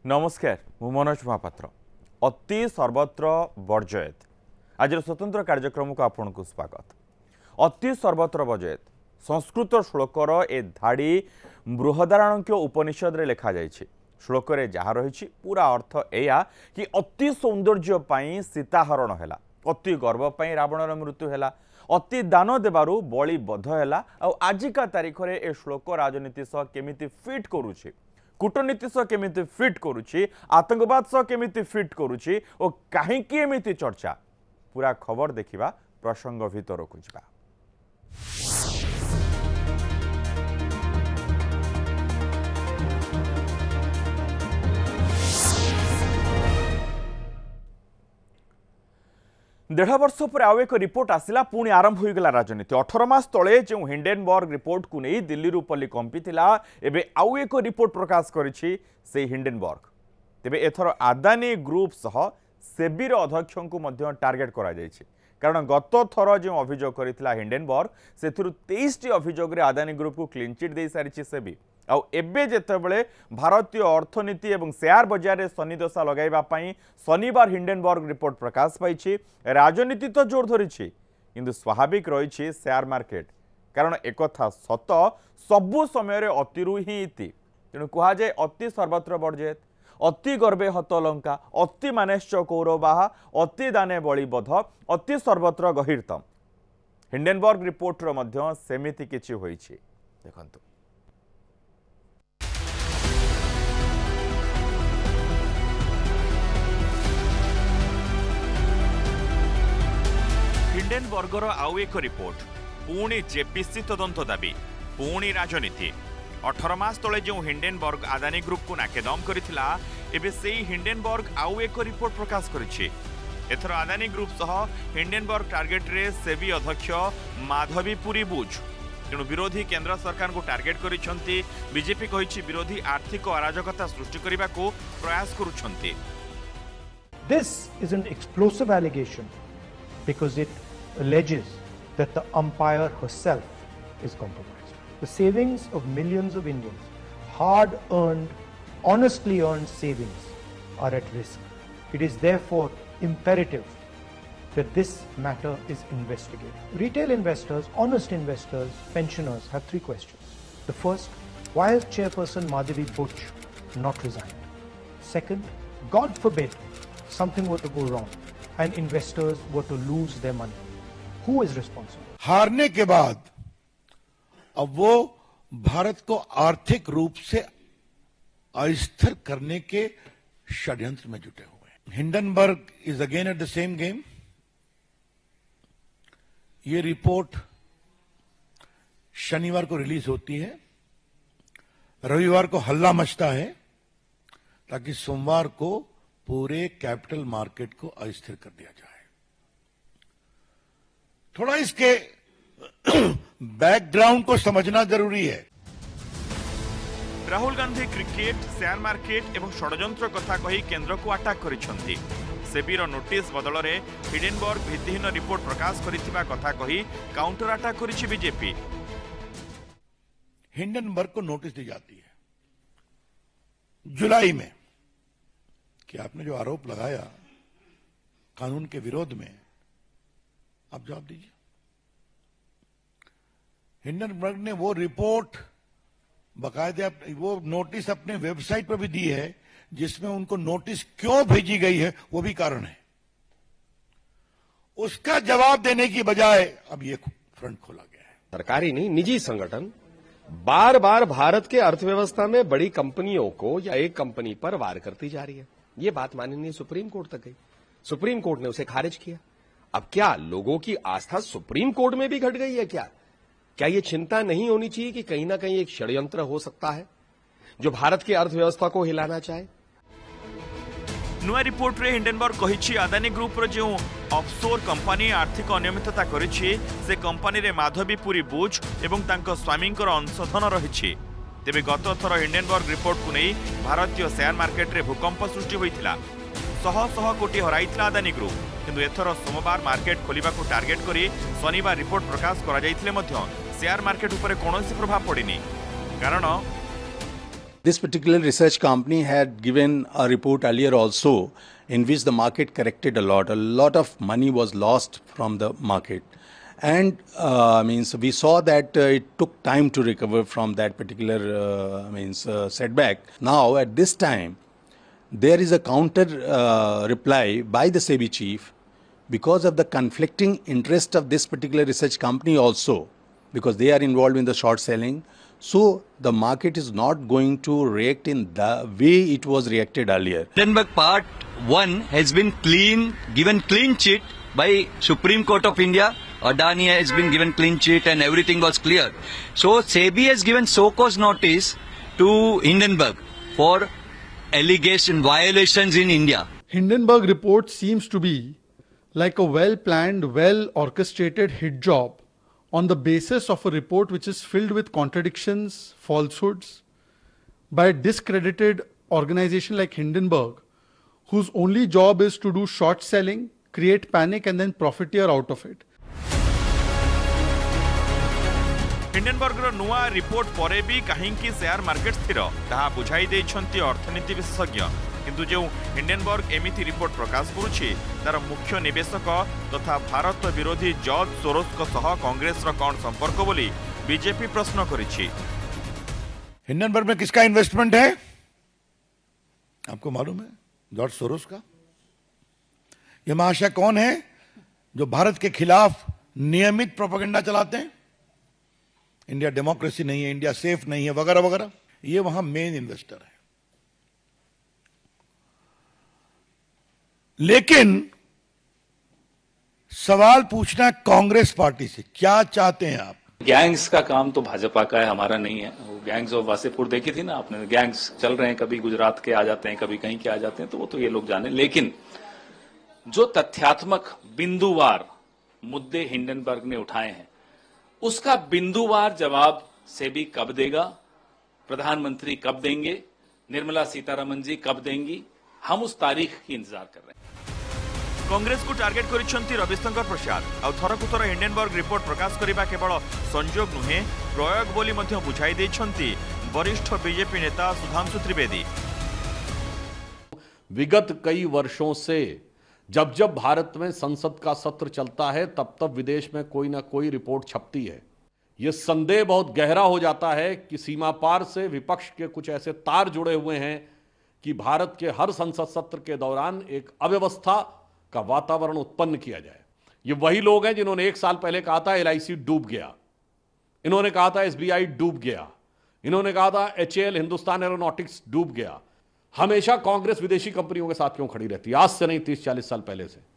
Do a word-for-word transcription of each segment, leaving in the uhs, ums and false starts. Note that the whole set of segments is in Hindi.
नमस्कार मु मनोज महापात्र अति सर्वत्र वर्जयत आज स्वतंत्र कार्यक्रम को आपन को स्वागत। अति सर्वत्र वर्जयत संस्कृत श्लोकर ए धाड़ी बृहदारण्यक उपनिषद रे लिखा जाइछि। श्लोक रे जहा रही पूरा अर्थ एया कि अति सौंदर्य पाई सीताहरण हैला, अति गर्व पाई रावणर मृत्यु हैला, अति दान देबारु बलि बध हैला। आ आजिका तारीख रे ए श्लोक राजनीति सह केमिति फिट करूछि, कूटनीति सह केमिति फिट करुछि, आतंकवाद सह केमिति फिट करुछि और काहेकि एमिति चर्चा पूरा खबर देखिबा प्रसंग भीतर को जिबा। देढ़ वर्ष पर आउ एक रिपोर्ट आसिला, पुणी आरंभ हो गला राजनीति। अठारह मास तले जो हिंडेनबर्ग रिपोर्ट को नहीं दिल्ली रू पल्ली कंपिथिला, एबे आउ एक रिपोर्ट प्रकाश करिछि से हिंडेनबर्ग। तेबे एथर आदानी ग्रुप सह सेबी रो अध्यक्ष को मध्य टार्गेट करा जायछि, कारण गत थर जो अभियोग करिथिला हिंडेनबर्ग सेथुरु तेईस टी अभियोग रे आदानी ग्रुप को क्लीन चिट दे सारिछि सेबी। आउ एबे जेतेबेले भारतीय अर्थनीति एवं शेयर बाजार रे शनिदशा लगाइबा पई शनिवार हिंडेनबर्ग रिपोर्ट प्रकाश पाइछि। राजनीति तो जोर धरिछि किंतु स्वाभाविक रहिछि शेयर मार्केट, कारण एकथा सत सबु समय रे अतिरु ही इति। तेणु कहा जाय अति सर्वत्र वर्जयत, अति गर्वे हत लंका, अति मानेश्च कौरवाः, अति दाने बलिबध, अति सर्वत्र गहीर्तम। हिंडेनबर्ग रिपोर्ट रो मध्य सेमिति किछि होइछि देखंतु। हिंडेनबर्गर आउ एक रिपोर्ट, पुणी जेपीसी तदंत दाबी, पुणी राजनीति। अठारह मास तले जो हिंडेनबर्ग आदानी ग्रुप को नाकेदम करिथिला, एबे सेही हिंडेनबर्ग आउ एक रिपोर्ट प्रकाश करिछि। एथर आदानी ग्रुप सह हिंडेनबर्ग टार्गेट रे सेबी अध्यक्ष माधवीपुरी बुझ। तेणु विरोधी केंद्र सरकार को टार्गेट करिसंती। बीजेपी कहिछि विरोधी आर्थिक अराजकता सृष्टि करबा को प्रयास करूछंती। This is an explosive allegation because it alleges that the umpire herself is compromised. The savings of millions of Indians, hard-earned, honestly earned savings, are at risk. It is therefore imperative that this matter is investigated. Retail investors, honest investors, pensioners have three questions. The first, why has Chairperson Madhavi Butch not resigned? Second, God forbid something were to go wrong and investors were to lose their money, who is responsible? हारने के बाद अब वो भारत को आर्थिक रूप से अस्थिर करने के षड्यंत्र में जुटे हुए हैं। Hindenburg is again at the same game. ये रिपोर्ट शनिवार को रिलीज होती है, रविवार को हल्ला मचता है ताकि सोमवार को पूरे कैपिटल मार्केट को अस्थिर कर दिया जाए। थोड़ा इसके बैकग्राउंड को समझना जरूरी है। Rahul Gandhi cricket, share market एवं षड्यंत्र कथा कही केंद्र को अटैक करिसंती। सेबीर नोटिस बदल में हिंडेनबर्ग भित्तिहीन रिपोर्ट प्रकाश करिथिबा कथा कही काउंटर अटैक करिछि बीजेपी। हिंडनबर्ग को नोटिस दी जाती है जुलाई में कि आपने जो आरोप लगाया कानून के विरोध में, आप जवाब दीजिए। हिंडनबर्ग ने वो रिपोर्ट बकायदे वो नोटिस अपने वेबसाइट पर भी दी है, जिसमें उनको नोटिस क्यों भेजी गई है वो भी कारण है। उसका जवाब देने की बजाय अब ये फ्रंट खोला गया है। सरकारी नहीं, निजी संगठन बार बार भारत के अर्थव्यवस्था में बड़ी कंपनियों को या एक कंपनी पर वार करती जा रही है। ये बात माननीय सुप्रीम कोर्ट तक गई, सुप्रीम कोर्ट ने उसे खारिज किया। अब क्या लोगों की आस्था सुप्रीम कोर्ट में भी घट गई है? क्या क्या ये चिंता नहीं होनी चाहिए कि कहीं ना कहीं एक षड्यंत्र हो सकता है जो भारत की अर्थव्यवस्था को हिलाना चाहे? नुआ रिपोर्ट रे हिंडेनबर्ग कहिछि आदानी ग्रुप रो जो ऑफशोर कंपनी आर्थिक अनियमितता करिछि से कंपनी रे माधवीपुरी बुझ एवं तांको स्वामींकर अंशधन रहिछि। तेबे गत थर हिंडेनबर्ग रिपोर्ट को नहीं भारतीय शेयर मार्केट रे भूकंप सृष्टि होइतिला। शह शह कोटी हराइतिला आदानी ग्रुप, किंतु एथर सोमवार मार्केट खोलिबा को टार्गेट करी शनिवार रिपोर्ट प्रकाश करा जाइथिले मध्य शेयर मार्केट उपरे कोनोसी प्रभाव पड़िनी। कारण This particular research company had given a report earlier also in which the market corrected a lot. A lot of money was lost from the market. And uh, means we saw that uh, it took time to recover from that particular uh, means uh, setback. Now at this time, there is a counter uh, reply by the SEBI chief because of the conflicting interest of this particular research company also, because they are involved in the short selling. So the market is not going to react in the way it was reacted earlier. Hindenburg Part one has been clean, given clean chit by Supreme Court of India. Adani has been given clean chit and everything was clear. So SEBI has given so-cause notice to Hindenburg for allegation violations in India. Hindenburg report seems to be like a well-planned, well-orchestrated hit job on the basis of a report which is filled with contradictions, falsehoods, by a discredited organization like Hindenburg, whose only job is to do short selling, create panic and then profiteer out of it. हिंडेनबर्गर नुआ रिपोर्ट परे भी कहीं शेयर मार्केट स्थिर ताहा बुझाई देइछंती अर्थनीति विशेषज्ञ किंतु जो हिंडेनबर्ग एमिति रिपोर्ट प्रकाश करुछि तार मुख्य निवेशक तथा भारत विरोधी जॉर्ज सोरोस सह कांग्रेस रो कौन संपर्क बोली बीजेपी प्रश्न करिछि। हिंडनबर्ग में किसका इन्वेस्टमेंट है आपको मालूम है? जॉर्ज सोरोस का। ये महाशय कौन है जो भारत के खिलाफ नियमित प्रोपेगेंडा चलाते हैं? इंडिया डेमोक्रेसी नहीं है, इंडिया सेफ नहीं है, वगैरह वगैरह। ये वहां मेन इन्वेस्टर है। लेकिन सवाल पूछना कांग्रेस पार्टी से, क्या चाहते हैं आप? गैंग्स का काम तो भाजपा का है, हमारा नहीं है। वो गैंग्स ऑफ वासेपुर देखी थी ना आपने, गैंग्स चल रहे हैं, कभी गुजरात के आ जाते हैं, कभी कहीं के आ जाते हैं, तो वो तो ये लोग जाने। लेकिन जो तथ्यात्मक बिंदुवार मुद्दे हिंडनबर्ग ने उठाए हैं, उसका बिंदुवार जवाब सेबी कब देगा, प्रधानमंत्री कब देंगे, निर्मला सीतारमन जी कब देंगी, हम उस तारीख की इंतजार कर रहे हैं। कांग्रेस को टार्गेट करिसेंती रविशंकर प्रसाद आ थरकु थर हिंडेनबर्ग रिपोर्ट प्रकाश करिबा केवल संजोग नुहे प्रयोग बोली मध्य बुझाई देछंती वरिष्ठ बीजेपी नेता सुधांशु त्रिवेदी। विगत कई वर्षों से जब जब भारत में संसद का सत्र चलता है तब तब विदेश में कोई ना कोई रिपोर्ट छपती है। यह संदेह बहुत गहरा हो जाता है कि सीमा पार से विपक्ष के कुछ ऐसे तार जुड़े हुए हैं कि भारत के हर संसद सत्र के दौरान एक अव्यवस्था का वातावरण उत्पन्न किया जाए। ये वही लोग हैं जिन्होंने एक साल पहले कहा था एल आई सी डूब गया, इन्होंने कहा था एस बी आई डूब गया, इन्होंने कहा था H A L Hindustan aeronautics डूब गया। हमेशा कांग्रेस विदेशी कंपनियों के साथ क्यों खड़ी रहती है? आज से नहीं, तीस चालीस साल पहले से।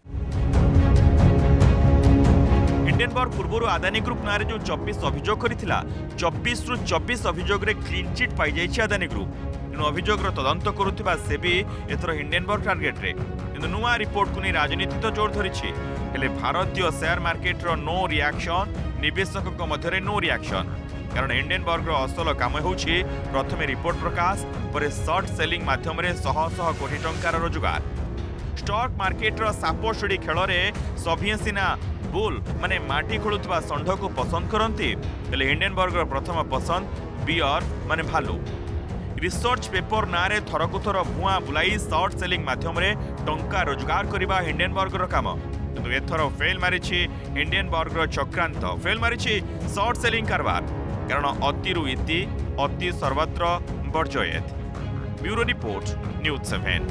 हिंडेनबर्ग पूर्व आदानी ग्रुप नारे जो चौबीस अभियोग करिथिला, चौबीस रु चौबीस अभियोग रे क्लीन चिट पाई जाइछि आदानी ग्रुप। इन अभियोग रो तदंत करुथिबा सेबी एथरो हिंडेनबर्ग टार्गेट रे किंतु नुआ रिपोर्ट को नै राजनीति तो जोर धरिछि। हेले भारतीय शेयर मार्केट रो नो रिएक्शन, निवेशक मध्य रे नो रिएक्शन, कारण हिंडेनबर्ग रो असल काम होउछि प्रथमे रिपोर्ट प्रकाश परे शॉर्ट सेलिंग माध्यम रे शह शह कोटी टंकार रोजगार। स्टॉक मार्केट रो सापो शिड़ी खेल रे सभिए सिना बुल माने माटी खोलुथबा षंढ को पसंद करंती, हेले हिंडेनबर्ग रो प्रथम पसंद बियर माने भालू। रिसर्च पेपर नारे थरकु थर भुआ बुलाई शॉर्ट सेलिंग माध्यम रे टंका रोजगार करिबा हिंडेनबर्ग रो काम। किंतु एथर फेल मारिछि हिंडेनबर्ग रो चक्रांत, फेल मारिछि शॉर्ट सेलिंग कारबार, कारण अतिरु इति अति सर्वत्र वर्जयेत। Bureau report news seven.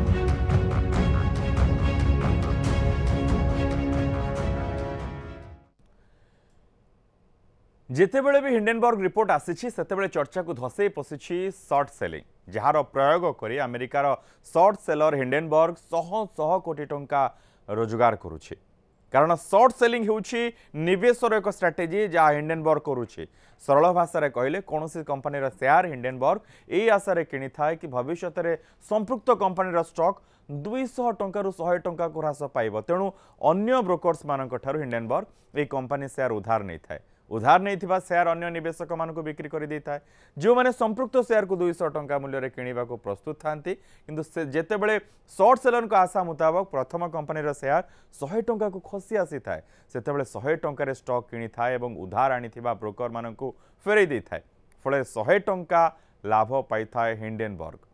जितेबेले भी हिंडेनबर्ग रिपोर्ट आसीछि सेतेबेले चर्चा को धसई पशिछि शॉर्ट सेलिंग, जार प्रयोग करी अमेरिकार शॉर्ट सेलर हिंडेनबर्ग शह शह कोटी टंका रोजगार करुछि। कारण शॉर्ट सेलिंग होउछि निवेशर एक स्ट्राटेजी जहाँ हिंडेनबर्ग करुछि। सरल भाषा कहले कौन सी कंपनी शेयर हिंडेनबर्ग यही आशा किनी थाए कि भविष्य में संपृक्त कंपनी स्टॉक दुईश टंका रु शहे टंका को ह्रास पाइब। तेणु अन्य ब्रोकर्स मानक ठारू हिंडेनबर्ग ये कंपनी शेयर उधार नहीं थाए, उधार नहीं थिबा शेयर अन्य निवेशक मानक बिक्री कर दी थाए, जो माने संपृक्त शेयर को दुईश टंका मूल्य रे किनिबा को प्रस्तुत थांती। किंतु से जेतेबेले शॉर्ट सेलर को आशा मुताबक प्रथम कंपनी शेयर शहे टंका को खसी आसी थाए, सेतेबेले शहे टंका स्टॉक किनी थाए एवं उधार आनी थिबा ब्रोकर मानक फेरई दी थाए। फले शहे टंका लाभ पाई हिंडेनबर्ग।